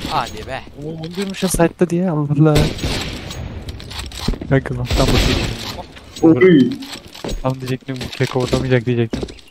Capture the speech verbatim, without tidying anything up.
Hadi be. Oğlum onu diyormuş ya site'da diye Allah Allah. Kanka lan tam bakayım. Oy. Tam diyecektim keko atamayacak diyecektim.